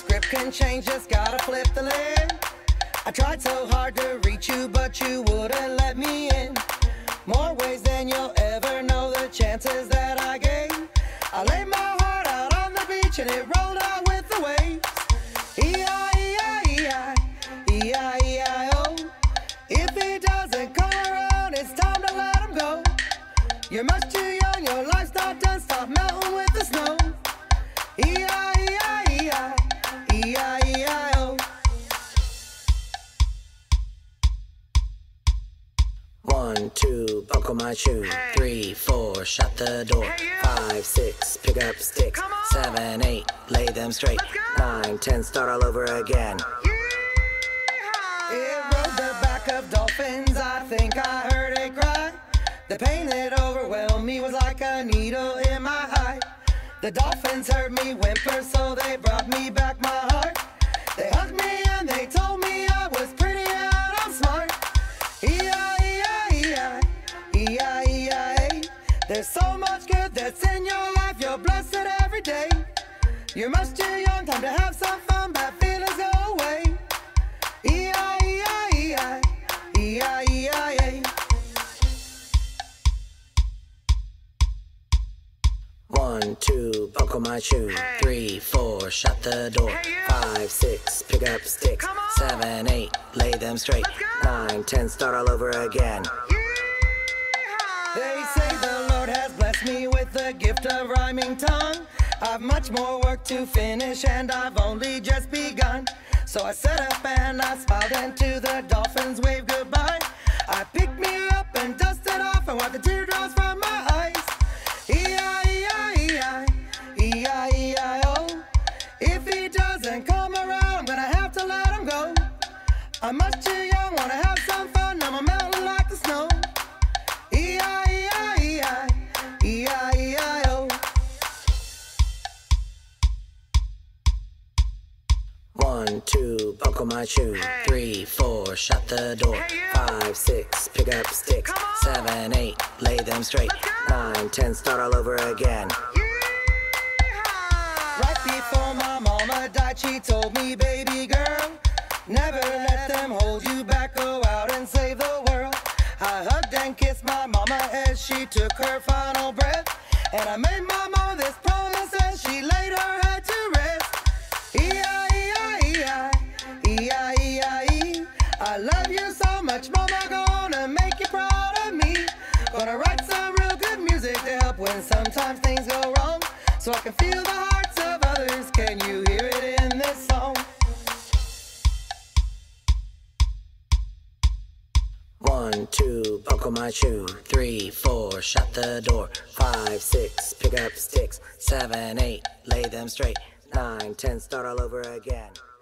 script can change, just gotta flip the lid. I tried so hard to reach you, but you wouldn't let me in. More ways than you'll ever know, the chances that I gave. I laid my heart out on the beach and it rolled out with the waves. E-I-E-I-E-I, E-I-E-I-O. If he doesn't come around, it's time to let him go. You're much too young, your life's not done, stop melting with the snow. E-I-E-I-E-I, E-I-E-I-O. 1, 2, buckle my shoe. 3, 4, shut the door. 5, 6, pick up sticks. 7, 8, lay them straight. 9, 10, start all over again. It rode the back of Dolphins, I think I heard it cry. The pain that overwhelmed me was like a needle in my eye. The Dolphins heard me whimper, so they brought me back my heart. They hugged me and they told me I was pretty and I'm smart. E-I-E-I-E-I, E-I-E-I-A. There's so much good that's in your life, you're blessed every day. You're much too young, time to have some fun, bad feelings go away. E-I-E-I-E-I, E-I-E-I-A. 1, 2, buckle my shoe. 3, 4, shut the door. 5, 6, pick up sticks. 7, 8, lay them straight. 9, 10, start all over again. They say the Lord has blessed me with the gift of rhyming tongue. I've much more work to finish and I've only just begun. So I sat up and I smiled into the Dolphins wave goodbye. I picked me up and dusted off and wiped the teardrops from my eyes. E-I-E-I-E-I, E-I-E-I-O. If he doesn't come around, I'm gonna have to let him go. I'm much too young, wanna have some fun, I'm a melting like the snow. E-I-E-I-E-I, E-I-E-I-O. 1, 2, buckle my shoe. 3, 4, shut the door. 5, 6, pick up sticks. 7, 8, lay them straight. 9, 10, start all over again. Right before my mama died, she told me, baby girl, never let them hold you back, go out and save the world. I hugged and kissed my mama as she took her final breath, and I made my mama this promise as she laid her head to rest. E-I-E-I-E-I, E-I-E-I-E. I love you so much, mama, gonna make you proud of me. Gonna write some real good music to help when sometimes things go wrong, so I can feel the hearts of others. Can you hear it in this song? 1, 2, buckle my shoe. 3, 4, shut the door. 5, 6, pick up sticks. 7, 8, lay them straight. 9, 10, start all over again.